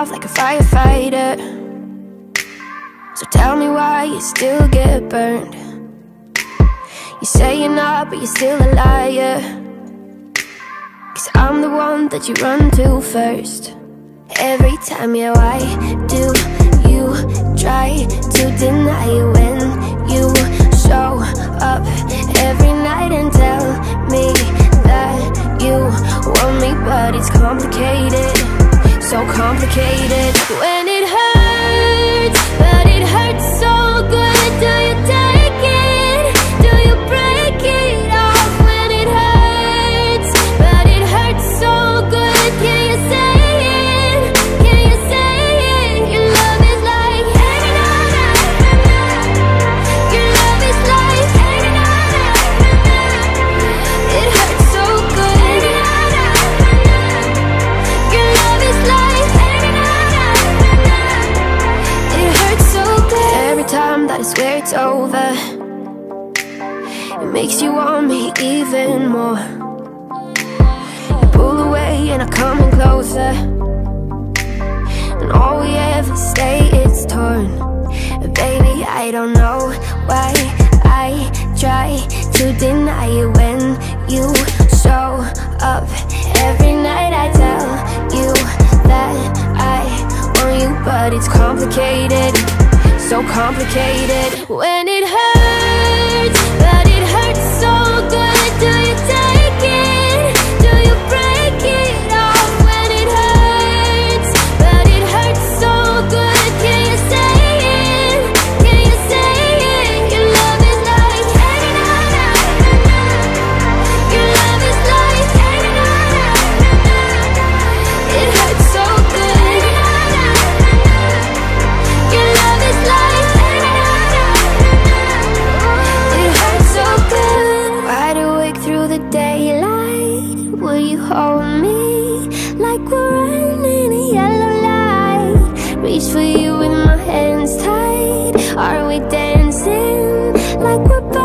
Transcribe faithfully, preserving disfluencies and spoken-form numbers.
off like a firefighter. So tell me why you still get burned. You say you're not, but you're still a liar. Cause I'm the one that you run to first. Every time, yeah, why do you try to deny it when you show up every night and tell me that you want me? But it's complicated, so complicated. When it hurts, but it hurts so good, do you take it? Do you break it off? When it hurts, but it hurts so good, can you say it? Can you say it? Your love is like hanging on. Your love is like hanging on. It hurts so good. Your love is like hanging on. It hurts so good. Every time that I swear it's over, it makes you want me even more. You pull away and I'm coming closer, and all we ever say is torn. Baby, I don't know why I try to deny it when you show up every night. I tell you that I want you, but it's complicated, so complicated. When it hurts, but it hurts so good, do you take it? Do you break it off? When it hurts, but it hurts so good, can you say it? Can you say it? Your love is like hanging on. Your love is like hanging on. It hurts so good. Your love is like hanging on. It hurts so good. Wide awake through the daylight, will you hold me like we're running a yellow light? Reach for you with my hands tied. Are we dancing like we're